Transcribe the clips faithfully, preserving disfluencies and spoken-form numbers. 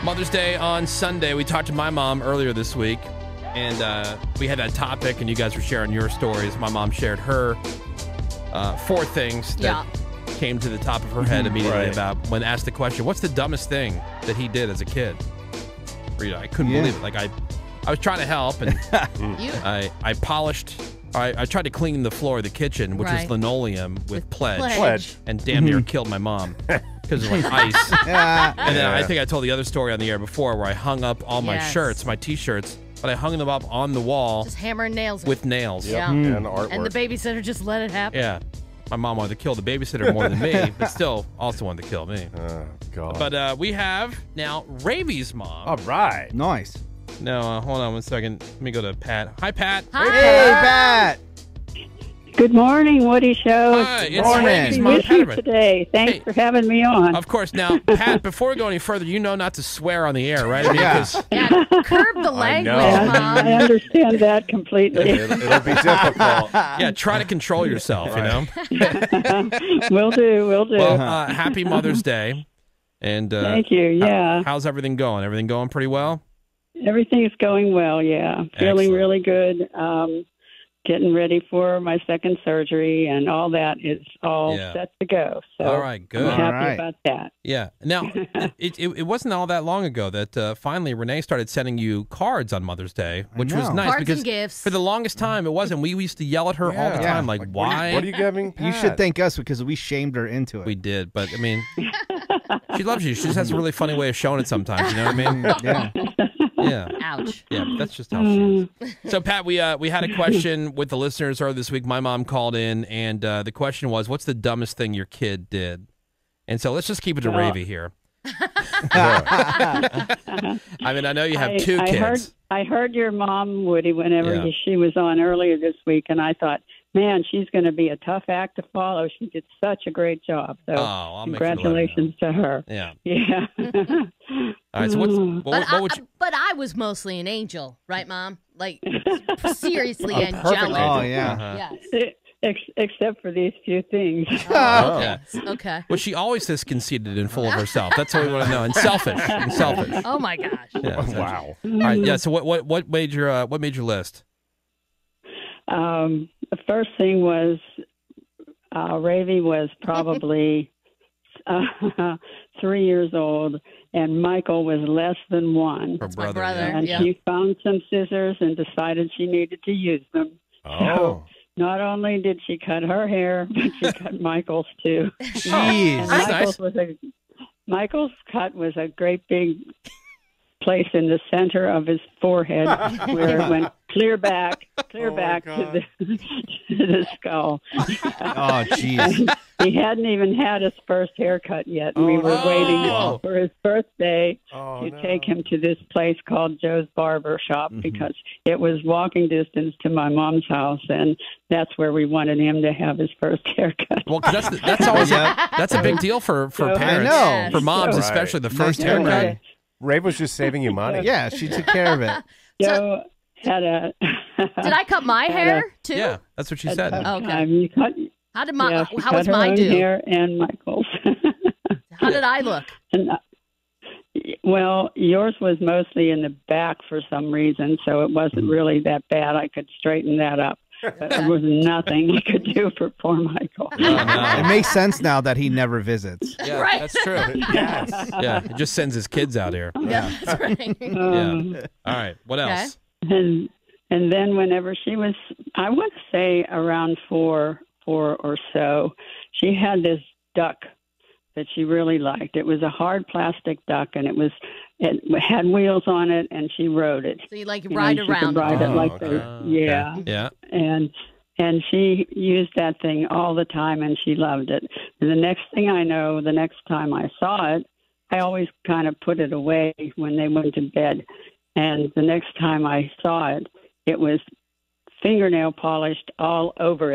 Mother's Day on Sunday. We talked to my mom earlier this week, and uh, we had that topic, and you guys were sharing your stories. My mom shared her uh, four things that yeah. came to the top of her head immediately right. about when asked the question, what's the dumbest thing that he did as a kid? Rita, I couldn't yeah. believe it. Like, I, I was trying to help, and I, I polished... I, I tried to clean the floor of the kitchen, which right. was linoleum with, with pledge, pledge, and damn near killed my mom because of like ice. Yeah. And then yeah. I think I told the other story on the air before where I hung up all my yes. shirts, my T-shirts, but I hung them up on the wall. Just hammering nails. With nails. Yep. Yeah. Mm. And artwork. And the babysitter just let it happen. Yeah. My mom wanted to kill the babysitter more than me, but still also wanted to kill me. Oh, God. But uh, we have now Ravey's mom. All right. Nice. No, uh, hold on one second. Let me go to Pat. Hi, Pat. Hi. Hey, Pat. Good morning, Woody Show. Hi, it's morning. Ravey's Good mom, to you Pat. today. Thanks Hey. for having me on. Of course. Now, Pat, before we go any further, you know not to swear on the air, right? I mean, Yeah. 'cause- Yeah, curb the language, Yeah, Mom. I understand that completely. It'll, it'll be difficult. yeah, try to control yourself, Right. you know? Will do, will do. Well, uh, happy Mother's Day. And uh, Thank you, yeah. How, how's everything going? Everything going pretty well? Everything's going well, yeah. Feeling Excellent. really good. Um, getting ready for my second surgery, and all that is all Yeah. set to go. So All right, good. I'm happy All right. about that. Yeah. Now, it, it it wasn't all that long ago that uh, finally Renee started sending you cards on Mother's Day, which was know. nice Cards because and gifts. for the longest time it wasn't. We used to yell at her all the Yeah. time, like, Like, why? What are you giving Pat? You should thank us because we shamed her into it. We did, but I mean, she loves you. She just has a really funny way of showing it sometimes. You know what I mean? Yeah. Yeah. Ouch. Yeah, that's just how she is. So, Pat, we uh, we had a question with the listeners earlier this week. My mom called in, and uh, the question was, what's the dumbest thing your kid did? And so let's just keep it to Well- Ravey here. I mean, I know you have I, two I kids. heard, I heard your mom, Woody, whenever Yeah. she was on earlier this week, and I thought, man, she's going to be a tough act to follow. She did such a great job. So Oh, I'll make sure to let her congratulations to her. Yeah. Yeah. All right, so what's, what, But, what I, would you... but I was mostly an angel, right, Mom? Like, seriously A perfect angelic. angel. Oh, yeah. Uh-huh. Yes. Ex- except for these few things. Oh, Okay. okay. Okay. Well, she always says conceited and full of herself. That's what we want to know. And selfish. And selfish. Oh, my gosh. Yeah, Oh, so- wow. All right, yeah, so what, what, what made your uh, what made your list? Um, the first thing was uh, Ravey was probably uh, three years old, and Michael was less than one. Her That's my brother. brother. yeah. And Yeah. she found some scissors and decided she needed to use them. Oh. Not only did she cut her hair, but she cut Michael's too. Jeez. And That's Michael's nice. was a Michael's cut was a great big place in the center of his forehead where it went clear back, clear Oh, my back to God. the, to the skull. Oh, jeez. He hadn't even had his first haircut yet, and we Oh, were no. waiting for his birthday Oh, to no. take him to this place called Joe's Barber Shop Mhm. because it was walking distance to my mom's house, and that's where we wanted him to have his first haircut. Well, 'cause that's that's always Yeah. a, that's a big deal for for So- parents. I know. For moms, Right. especially the Nice first to haircut. Ray. Ray was just saving you money. Yeah, she took care of it. Joe had a. Did I cut my Had hair, too? Yeah, that's what she a said. tough Okay. time. You cut, How did my, yeah, she how cut was her mine own do? hair and Michael's. How did I look? And, uh, well, yours was mostly in the back for some reason, so it wasn't really that bad. I could straighten that up. But there was nothing I could do for poor Michael. Oh, no. It makes sense now that he never visits. Yeah, Right. that's true. Yes. Yeah, it just sends his kids out here. Yeah, that's right. Um, Yeah. All right, what else? And and then whenever she was, I would say around four, four or so, she had this duck that she really liked. It was a hard plastic duck, and it was it had wheels on it, and she rode it. So you like You know, ride she could around. ride it Oh, like okay. the, Okay. yeah, Yeah. and and she used that thing all the time, and she loved it. And the next thing I know, the next time I saw it, I always kind of put it away when they went to bed. And the next time I saw it, it was fingernail polished all over it.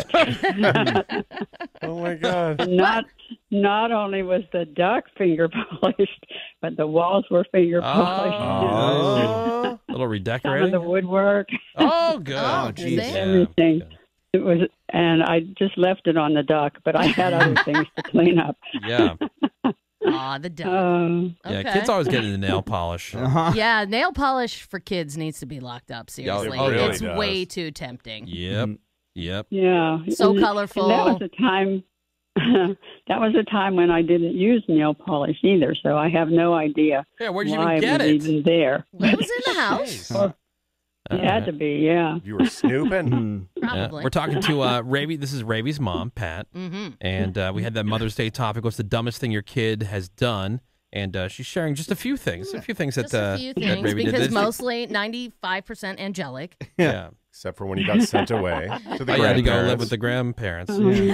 Oh, my God. not not only was the duck finger polished, but the walls were finger polished. Oh. A little Some of redecorating. the woodwork, Oh, good. Oh, geez. Yeah. everything. It was, and I just left it on the duck, but I had other things to clean up. Yeah. Aw, the dog. Um, Yeah, Okay. kids always get into nail polish. Uh-huh. Yeah, nail polish for kids needs to be locked up. Seriously, really it's does. way too tempting. Yep. Yep. yeah. So And- colorful. And that was a time. That was a time when I didn't use nail polish either, so I have no idea Yeah, where'd you why even get it it? was even there. Well, it was in the house, Well, it had to be, yeah. You were snooping? Hmm. Yeah. probably. We're talking to uh, Ravey. This is Ravey's mom, Pat. Mm-hmm. And uh, we had that Mother's Day topic. What's the dumbest thing your kid has done? And uh, she's sharing just a few things. A few things that, Just a uh, few that things, Ravey did. because This- mostly ninety-five percent angelic. Yeah. Except for when you got sent away to the Oh, yeah, to go grandparents. live with the grandparents.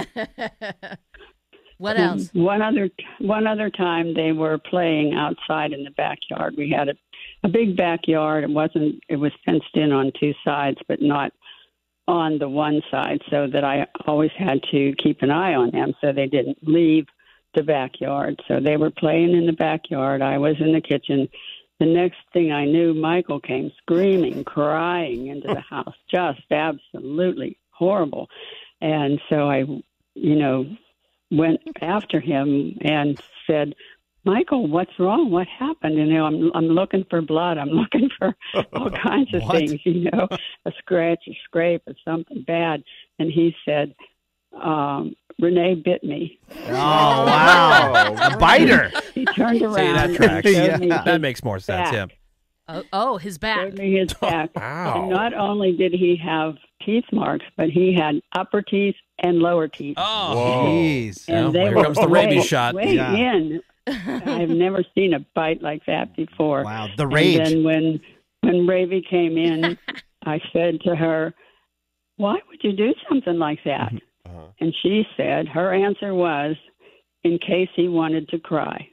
What else? One other one other time they were playing outside in the backyard. We had a, a big backyard. It wasn't it was fenced in on two sides, but not on the one side, so that I always had to keep an eye on them so they didn't leave the backyard. So they were playing in the backyard. I was in the kitchen. The next thing I knew, Michael came screaming, crying into the house, just absolutely horrible. And so I, you know, went after him and said, Michael, what's wrong? What happened? You know, I'm I'm looking for blood. I'm looking for all kinds of What? things, you know, a scratch, a scrape, or something bad. And he said, um, Renee bit me. Oh, wow. A biter. He turned See, around that and tracks. showed me That his makes more sense, yeah. back. Oh, oh, his back. Showed me his back. Ow. And not only did he have teeth marks, but he had upper teeth and lower teeth. Oh. Whoa. Jeez. And Well, they here were comes the way, rabies shot. way Yeah. in. I've never seen a bite like that before. Wow. The And rage. then when when Ravey came in, I said to her, "Why would you do something like that?" Uh-huh. And she said her answer was, "In case he wanted to cry."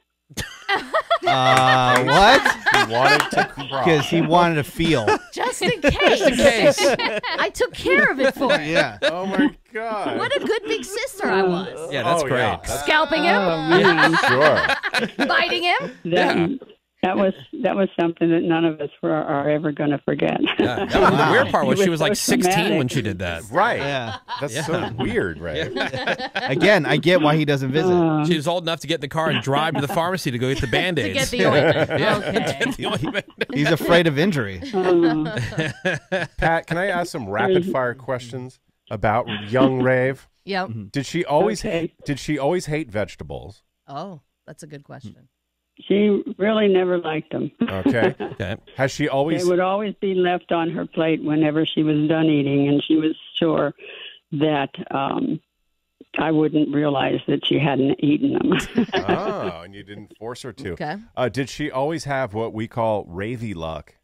Uh, what? He wanted to cry. Because he wanted to feel. Just in case. In case. I took care of it for him. Yeah. Oh, my God. What a good big sister I was. Yeah, that's Oh, great. yeah. That's- Scalping him, Oh, man. Sure. biting him. That, Yeah. that was that was something that none of us were, are ever going to forget. Yeah, that was the Wow. weird part was It she was was like so sixteen traumatic. when she did that. Right. Yeah. That's Yeah. so weird, Ray. Again, I get why he doesn't visit. Uh, She was old enough to get in the car and drive to the pharmacy to go get the To Band-Aids. get the ointment. Yeah. Okay. Get the ointment. He's afraid of injury. uh, Pat, can I ask some rapid fire questions about young Rave? Yep. Did she always Okay. hate, did she always hate vegetables? Oh, that's a good question. she really never liked them. Okay. Okay. Has she They always would always be left on her plate whenever she was done eating, and she was sure that um, I wouldn't realize that she hadn't eaten them. Oh, and you didn't force her to. Okay. Uh, did she always have what we call Ravey luck?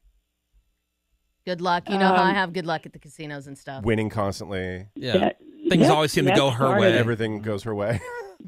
Good luck. You know how I Um, have good luck at the casinos and stuff. Winning constantly, Yeah. That- Things that- always seem to that go her started- way. everything goes her way.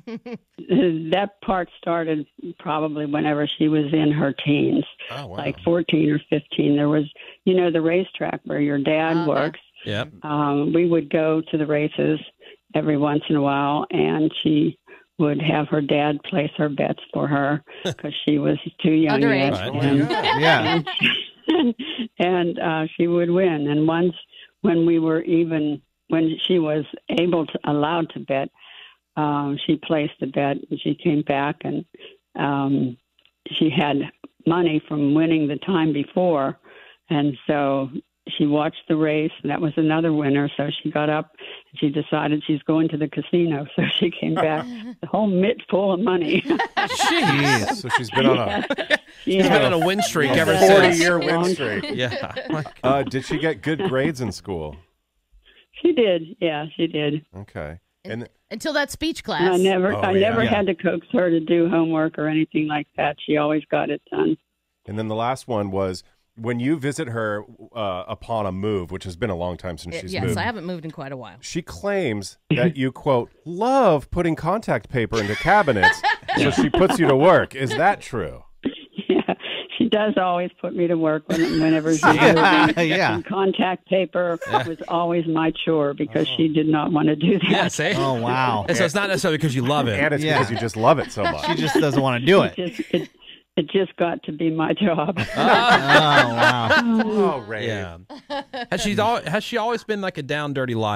That part started probably whenever she was in her teens, Oh, wow. like fourteen or fifteen. There was, you know, the racetrack where your dad Okay. works. Yep. Um, we would go to the races every once in a while, and she would have her dad place her bets for her because she was too young Underage. yet. Right. And, Yeah. and, and uh, she would win. And once, when we were even, when she was able to, allowed to bet, um, she placed a bet, and she came back, and um, she had money from winning the time before, and so she watched the race, and that was another winner. So she got up and she decided she's going to the casino. So she came back, the whole mitt full of money. Jeez. So she's been on a She She's been had on a win streak ever Yeah. since. forty-year win streak. Yeah. Uh, did she get good grades in school? She did, yeah, she did. Okay. And Until that speech class. And I never, Oh, I yeah. never Yeah. had to coax her to do homework or anything like that. She always got it done. and then the last one was when you visit her uh, upon a move, which has been a long time since Y- she's yes, moved. I haven't moved in quite a while. She claims that you, quote, love putting contact paper into cabinets, so she puts you to work. Is that true? Yeah, she does always put me to work when, whenever she's Yeah. moving. Yeah. And contact paper was always my chore because she did not want to do that. Yeah, see? Oh, wow. And so it's not necessarily because you love it. And it's Yeah. because you just love it so much. She just doesn't want to do it. It just, it, it just got to be my job. Oh, wow. Oh, Ray. Yeah. Has she al- has she always been like a down dirty liar?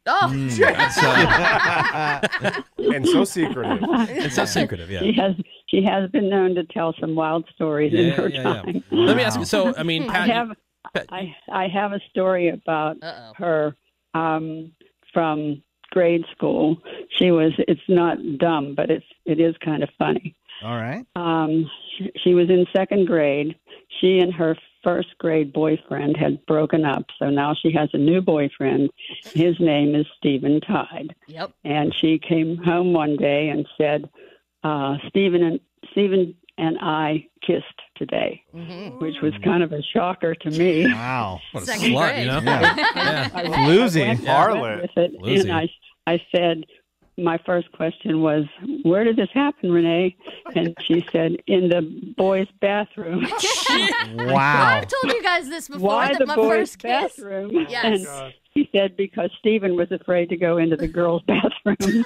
Oh, Mm, that's, uh, and so secretive. it's so secretive, yeah. She has she has been known to tell some wild stories in Yeah, her yeah, yeah. time. Let me ask you. So, I mean, I Pat, have Pat- I I have a story about Uh-oh. her um, from grade school. She was it's not dumb, but it's it is kind of funny. All right. Um, she, she was in second grade. She and her first grade boyfriend had broken up, so now she has a new boyfriend. His name is Stephen Tide. Yep. And she came home one day and said, uh, "Stephen and Stephen and I kissed today," Mm-hmm. which was kind of a shocker to me. Wow. what a Second slut, grade. you know? Yeah. Yeah. I, Floozy. I went, I Harlot. went with it, Floozy. and I, I said, my first question was, "Where did this happen, Renee?" And she said, "In the boys' bathroom." Wow. I've told you guys this before. Why that the my boys' first kiss. bathroom? Yes. And she said because Stephen was afraid to go into the girls' bathroom.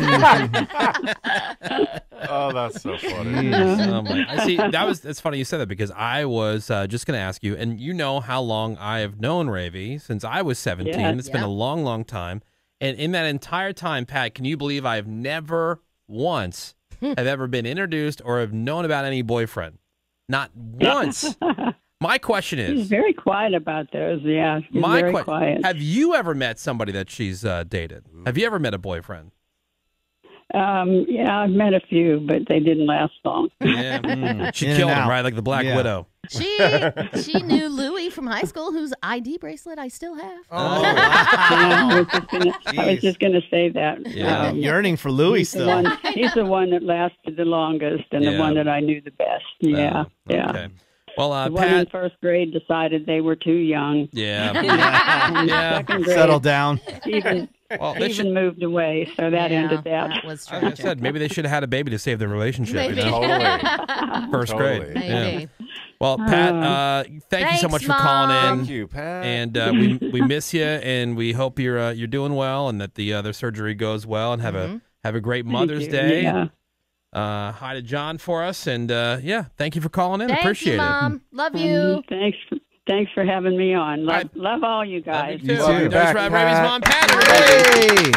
Oh, that's so funny. Jeez. Oh my! I see. That was. It's funny you said that because I was uh, just going to ask you, and you know how long I have known Ravey since I was seventeen. Yeah. It's been Yeah. a long, long time. And in that entire time, Pat, can you believe I have never once have ever been introduced or have known about any boyfriend? Not once. My question She's is, very quiet about those. Yeah, she's my very que- quiet. have you ever met somebody that she's uh, dated? Have you ever met a boyfriend? Um, yeah, I've met a few, but they didn't last long. Yeah, mm. she In and killed him, out. right? Like the Black Yeah. Widow. She she knew Louis from high school, whose I D bracelet I still have. Oh, I was just gonna, I was Jeez. just gonna say that. Yeah. Um, Yearning for Louis he's the still. one. He's the one that lasted the longest, and Yeah. the one that I knew the best. Yeah, Oh, yeah. Okay. Well, uh, The one in Pat. first grade decided they were too young. Yeah. And Yeah. second grade, Settle down. even Well, they should. even moved away, so that Yeah, ended that. That was Like I tragic. said, maybe they should have had a baby to save their relationship. Maybe. You know? Totally. First Totally. grade. Yeah. Maybe. Well, Pat, Uh, uh, thank you so Thanks, much for calling in. Thank you, Pat. And uh, we we miss you, and we hope you're uh, you're doing well, and that the other surgery goes well, and have a have a great Thank Mother's you. Day. Yeah. Uh, hi to John for us, and uh, yeah, thank you for calling in. Thank Appreciate you, it. Mom. Love Um, you. thanks. Thanks for having me on. Love, I- love all you Love guys. you too. Love you There's back, Rob Ravey's Pat. mom, Pat. Hey.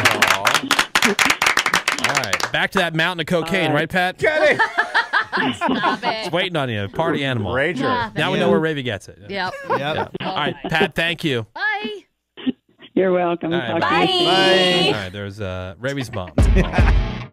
All right, back to that mountain of cocaine, All right, right. Pat? Get it. Stop It's it. waiting on you, party animal. Rager. Yeah. Now we know where Ravey gets it. Yep. Yep. Yeah. All right, Pat, thank you. Bye. You're welcome. All right, Talk bye. to you soon. Bye. All right, there's uh, Ravey's mom.